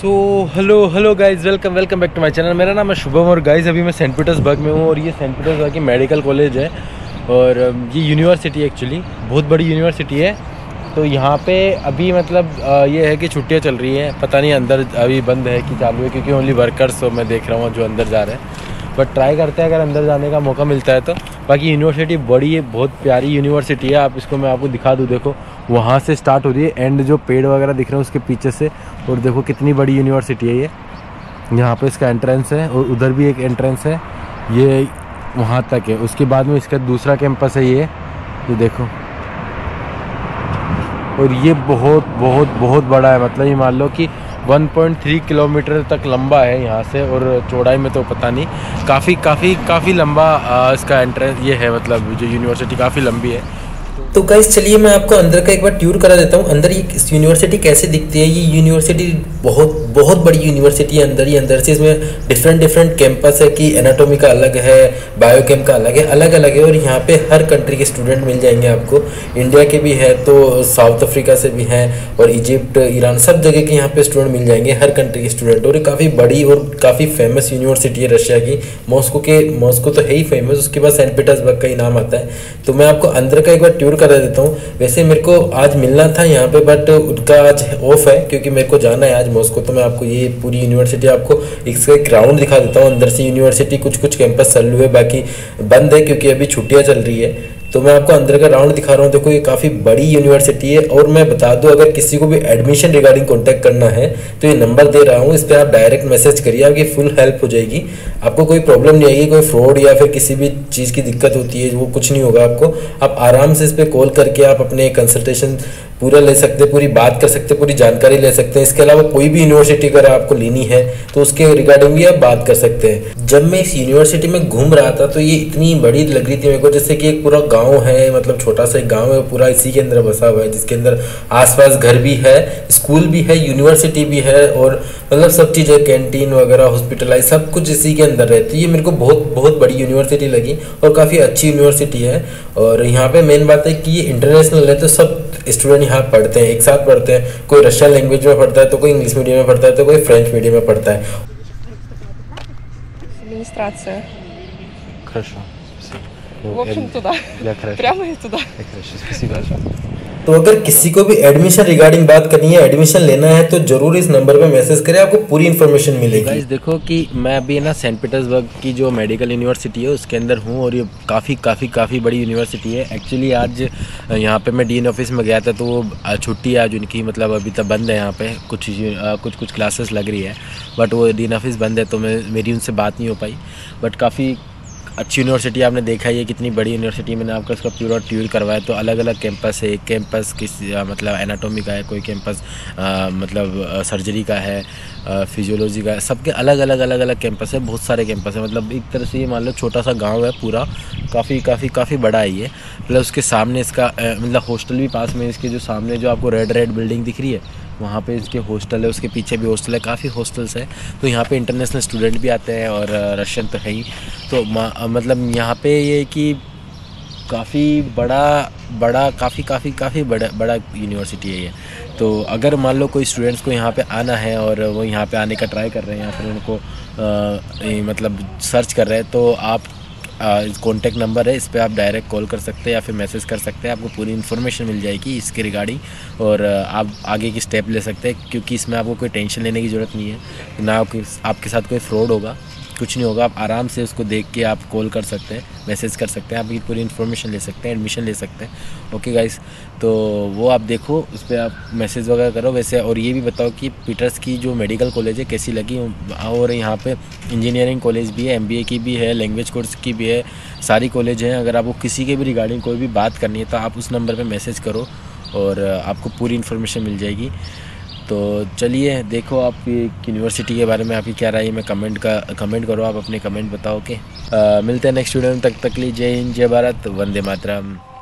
Hello guys, welcome back to my channel. मेरा नाम है शुभम और गाइज़ अभी मैं सेंट पीटर्सबर्ग में हूँ और ये सेंट पीटर्सबर्ग की मेडिकल कॉलेज है और ये यूनिवर्सिटी एक्चुअली बहुत बड़ी यूनिवर्सिटी है। तो यहाँ पे अभी मतलब ये है कि छुट्टियाँ चल रही हैं, पता नहीं अंदर अभी बंद है कि चालू है, क्योंकि ओनली वर्कर्स तो मैं देख रहा हूँ जो अंदर जा रहे हैं। बट ट्राई करते हैं अगर अंदर जाने का मौका मिलता है तो। बाकी यूनिवर्सिटी बड़ी है, बहुत प्यारी यूनिवर्सिटी है। आप इसको मैं आपको दिखा दूँ, देखो वहाँ से स्टार्ट हो रही है एंड जो पेड़ वगैरह दिख रहे हैं उसके पीछे से, और देखो कितनी बड़ी यूनिवर्सिटी है ये। यहाँ पे इसका एंट्रेंस है और उधर भी एक एंट्रेंस है, ये वहाँ तक है। उसके बाद में इसका दूसरा कैंपस है ये देखो। और ये बहुत बड़ा है, मतलब ये मान लो कि 1.3 किलोमीटर तक लंबा है यहाँ से, और चौड़ाई में तो पता नहीं, काफ़ी लंबा इसका एंट्रेंस ये है, मतलब जो यूनिवर्सिटी काफ़ी लंबी है। तो गाइस चलिए मैं आपको अंदर का एक बार टूर करा देता हूँ। अंदर ये यूनिवर्सिटी कैसे दिखती है। ये यूनिवर्सिटी बहुत बड़ी यूनिवर्सिटी है। अंदर से इसमें डिफरेंट कैंपस है कि एनाटॉमी का अलग है, बायोकेम का अलग है और यहाँ पे हर कंट्री के स्टूडेंट मिल जाएंगे आपको। इंडिया के भी है, तो साउथ अफ्रीका से भी हैं, और इजिप्ट, ईरान, सब जगह के यहाँ पे स्टूडेंट मिल जाएंगे, हर कंट्री के स्टूडेंट। और ये काफ़ी बड़ी और काफ़ी फेमस यूनिवर्सिटी है रशिया की। मॉस्को तो है ही फेमस, उसके बाद सेंट पीटर्सबर्ग का ही नाम आता है। तो मैं आपको अंदर का एक बार टूर करा देता हूँ। वैसे मेरे को आज मिलना था यहाँ पे, बट उनका आज ऑफ है क्योंकि मेरे को जाना है आज मॉस्को। तो मैं आपको ये पूरी यूनिवर्सिटी आपको इसका एक राउंड दिखा देता हूँ। अंदर से यूनिवर्सिटी कुछ कैंपस चालू है, बाकी बंद है क्योंकि अभी छुट्टियाँ चल रही है। तो मैं आपको अंदर का राउंड दिखा रहा हूँ। देखो ये काफ़ी बड़ी यूनिवर्सिटी है। और मैं बता दूँ, अगर किसी को भी एडमिशन रिगार्डिंग कॉन्टैक्ट करना है तो ये नंबर दे रहा हूँ, इस पर आप डायरेक्ट मैसेज करिए, आपकी फुल हेल्प हो जाएगी। आपको कोई प्रॉब्लम नहीं आएगी, कोई फ्रॉड या फिर किसी भी चीज़ की दिक्कत होती है वो कुछ नहीं होगा आपको। आप आराम से इस पर कॉल करके आप अपने कंसल्टेशन पूरा ले सकते हैं, पूरी बात कर सकते हैं, पूरी जानकारी ले सकते हैं। इसके अलावा कोई भी यूनिवर्सिटी अगर आपको लेनी है तो उसके रिगार्डिंग भी आप बात कर सकते हैं। जब मैं इस यूनिवर्सिटी में घूम रहा था तो ये इतनी बड़ी लग रही थी मेरे को, जैसे कि एक पूरा गांव है, मतलब छोटा सा एक गांव है पूरा इसी के अंदर बसा हुआ है, जिसके अंदर आसपास घर भी है, स्कूल भी है, यूनिवर्सिटी भी है, और मतलब सब चीज़ें, कैंटीन वगैरह, हॉस्पिटलाइज, सब कुछ इसी के अंदर रहती है। ये मेरे को बहुत बड़ी यूनिवर्सिटी लगी और काफ़ी अच्छी यूनिवर्सिटी है। और यहाँ पे मेन बात है कि ये इंटरनेशनल है, तो सब स्टूडेंट यहाँ पढ़ते हैं, एक साथ पढ़ते हैं। कोई रशियन लैंग्वेज में पढ़ता है, तो कोई इंग्लिश मीडियम में पढ़ता है, तो कोई फ्रेंच मीडियम में पढ़ता है। Администрация. Хорошо. В общем, туда. Прямо и туда. Хорошо, спасибо. तो अगर किसी को भी एडमिशन रिगार्डिंग बात करनी है, एडमिशन लेना है, तो जरूर इस नंबर पे मैसेज करें, आपको पूरी इन्फॉर्मेशन मिलेगी। गाइस देखो कि मैं अभी ना सेंट पीटर्सबर्ग की जो मेडिकल यूनिवर्सिटी है उसके अंदर हूँ, और ये काफ़ी बड़ी यूनिवर्सिटी है। एक्चुअली आज यहाँ पे मैं डीन ऑफिस में गया था, तो वो छुट्टी है आज उनकी, मतलब अभी तक बंद है यहाँ पे, कुछ क्लासेस लग रही है, बट वो डीन ऑफिस बंद है, तो मेरी उनसे बात नहीं हो पाई। बट काफ़ी अच्छी यूनिवर्सिटी आपने देखा ही है, कितनी बड़ी यूनिवर्सिटी। मैंने आपको इसका पूरा टूर करवाया। तो अलग अलग कैंपस है, एक कैंपस मतलब एनाटॉमी का है, कोई कैंपस मतलब सर्जरी का है, फिजियोलॉजी का है, सबके अलग अलग कैंपस है, बहुत सारे कैंपस है। मतलब एक तरह से ये मान लो छोटा सा गांव है पूरा, काफ़ी बड़ा है ये। प्लस उसके सामने इसका मतलब हॉस्टल भी पास में, इसके जो सामने जो आपको रेड बिल्डिंग दिख रही है वहाँ पे इसके हॉस्टल है, उसके पीछे भी हॉस्टल है, काफ़ी हॉस्टल्स है। तो यहाँ पे इंटरनेशनल स्टूडेंट भी आते हैं और रशियन तो है ही। तो मतलब यहाँ पे ये कि काफ़ी बड़ा यूनिवर्सिटी है ये। तो अगर मान लो कोई स्टूडेंट्स को यहाँ पे आना है और वो यहाँ पे आने का ट्राई कर रहे हैं, या फिर उनको मतलब सर्च कर रहे हैं, तो आप कॉन्टैक्ट नंबर है, इस पर आप डायरेक्ट कॉल कर सकते हैं या फिर मैसेज कर सकते हैं। आपको पूरी इन्फॉर्मेशन मिल जाएगी इसके रिगार्डिंग, और आप आगे की स्टेप ले सकते हैं, क्योंकि इसमें आपको कोई टेंशन लेने की ज़रूरत नहीं है, ना आपके साथ कोई फ्रॉड होगा, कुछ नहीं होगा। आप आराम से उसको देख के आप कॉल कर सकते हैं, मैसेज कर सकते हैं, आपकी पूरी इन्फॉर्मेशन ले सकते हैं, एडमिशन ले सकते हैं। ओके गाइस, तो वो आप देखो, उस पर आप मैसेज वगैरह करो वैसे। और ये भी बताओ कि पीटर्स की जो मेडिकल कॉलेज है कैसी लगी। और यहाँ पे इंजीनियरिंग कॉलेज भी है, MBA की भी है, लैंग्वेज कोर्स की भी है, सारी कॉलेज हैं। अगर आपको किसी के भी रिगार्डिंग कोई भी बात करनी है तो आप उस नंबर पर मैसेज करो और आपको पूरी इन्फॉर्मेशन मिल जाएगी। तो चलिए देखो आप यूनिवर्सिटी के बारे में आपकी क्या राय है, मैं कमेंट करो, आप अपने कमेंट बताओ। मिलते हैं नेक्स्ट वीडियो में, तक के लिए जय हिंद, जय भारत, वंदे मातरम।